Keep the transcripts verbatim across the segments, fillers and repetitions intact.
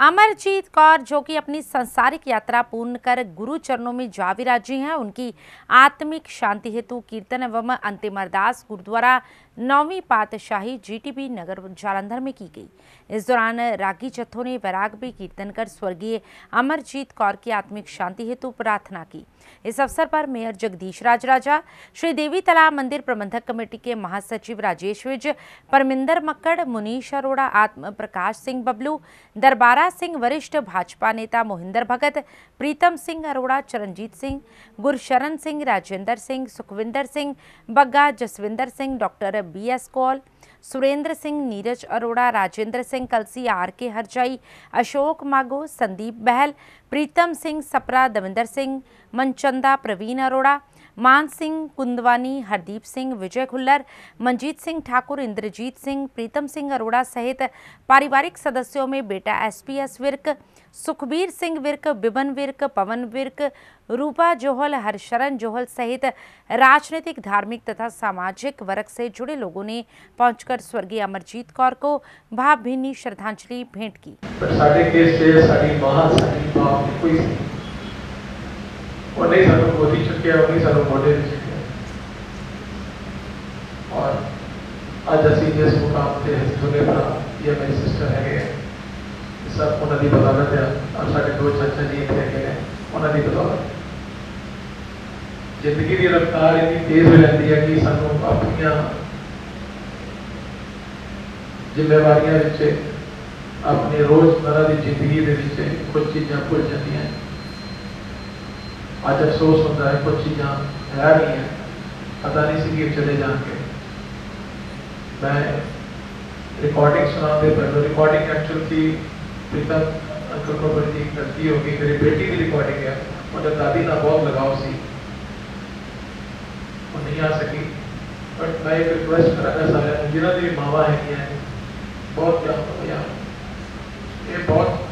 अमरजीत कौर जो कि अपनी संसारिक यात्रा पूर्ण कर गुरु चरणों में जा विराजी हैं, उनकी आत्मिक शांति हेतु कीर्तन एवं अंतिम अरदास गुरुद्वारा नौवीं पातशाही जीटीबी नगर जालंधर में की गई। इस दौरान रागी जत्थों ने वैराग भी कीर्तन कर स्वर्गीय अमरजीत कौर की आत्मिक शांति हेतु प्रार्थना की। इस अवसर पर मेयर जगदीश राज राजा, श्री देवी तालाब मंदिर प्रबंधक कमेटी के महासचिव राजेश विज, परमिंदर मक्कड़, मुनीश अरोड़ा, आत्म प्रकाश सिंह बबलू, दरबारा सिंह, वरिष्ठ भाजपा नेता Mohinder Bhagat, Pritam Singh Arora, Charanjit Singh, Gursharan Singh, Rajinder Singh, Sukhwinder Singh Bagga, Jaswinder Singh, doctor B S Kaul, Surinder Singh, Neeraj Arora, Rajinder Singh Kalsi, R K Harjai, Ashok मागो, संदीप बहल, प्रीतम सिंह सपरा, दविंदर सिंह मनचंदा, प्रवीण अरोड़ा, मान सिंह कुंदवानी, हरदीप सिंह, विजय खुल्लर, मंजीत सिंह ठाकुर, इंद्रजीत सिंह, प्रीतम सिंह अरोड़ा सहित पारिवारिक सदस्यों में बेटा एसपीएस विर्क, सुखबीर सिंह विर्क, बिबन विर्क, पवन विर्क, रूपा जोहल, हरशरण जोहल सहित राजनीतिक, धार्मिक तथा सामाजिक वर्ग से जुड़े लोगों ने पहुंचकर स्वर्गीय अमरजीत कौर को भावभीनी श्रद्धांजलि भेंट की। नहीं सानू गोदी चुकिया नहीं सानू मोढे चुकिया और अज असी जिस मुकाम से सुने भरा ये मेरी सिस्टर है सब उन्होंने बदौलत है और साढ़े दो चाचा जी इतने है उन्होंने बदौलत जिंदगी की रफ्तार इतनी तेज हो जाती है कि सानू अपन जिम्मेवारियां अपनी रोजमर्रा की जिंदगी के कुछ चीज़ा भुल जाती। आज अफसोस होता है कुछ चीज़ा है नहीं है, पता नहीं सी कि चले जाएंगे। मैं रिकॉर्डिंग सुनाते पहले रिकॉर्डिंग एक्चुअल की प्रीतम अंकल को बड़ी गलती हो गई। मेरी बेटी की रिकॉर्डिंग है और दादी ना बहुत लगाव सी वो नहीं आ सकी, बट मैं एक रिक्वेस्ट करांगा सारे जिन्होंने भी मावा है बहुत यार ये बहुत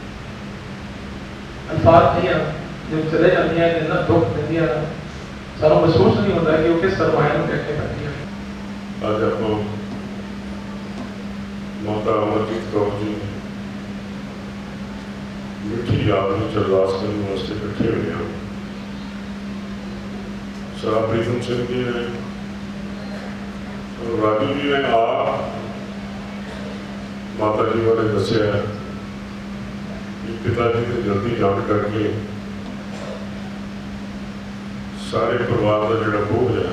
अल्फाज नहीं है जो चले जाती हैं इतना दुख देती है सारा महसूस नहीं होता है कि वो किस सरमाया में कैसे करती है। आज आप माता अमरजीत कौर जी मिठी याद में अरदास करने वास्ते इकट्ठे हुए हैं। सरा प्रीतम सिंह जी ने राजू जी ने आप माता जी वाले दसिया पिताजी ने जल्दी जान करके सारे परिवार का जोड़ा बोझ है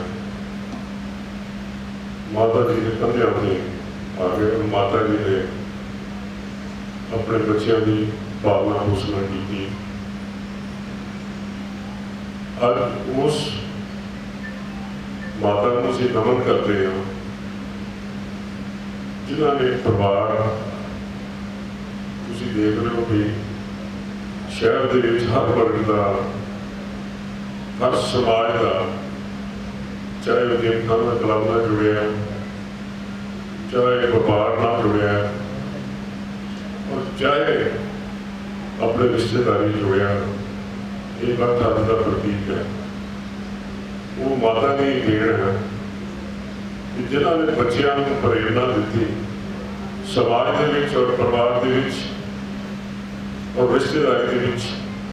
माता जी के कंधे पर आ गए। माता जी ने अपने बच्चों की पालना पोषण की। अब उस माता को असीं नमन करते हैं जिन्होंने परिवार तुसीं देख रहे हो कि शहर के हर वर्ग का हर समाज का चाहे वो गेम खाना क्लब ना जुड़े चाहे व्यापार ना जुड़े और चाहे अपने रिश्तेदारी जुड़े एक धर्म का प्रतीक है। वो माता की देन है जिन्होंने बच्चों को प्रेरणा दी समाज के और परिवार के और रिश्तेदारी के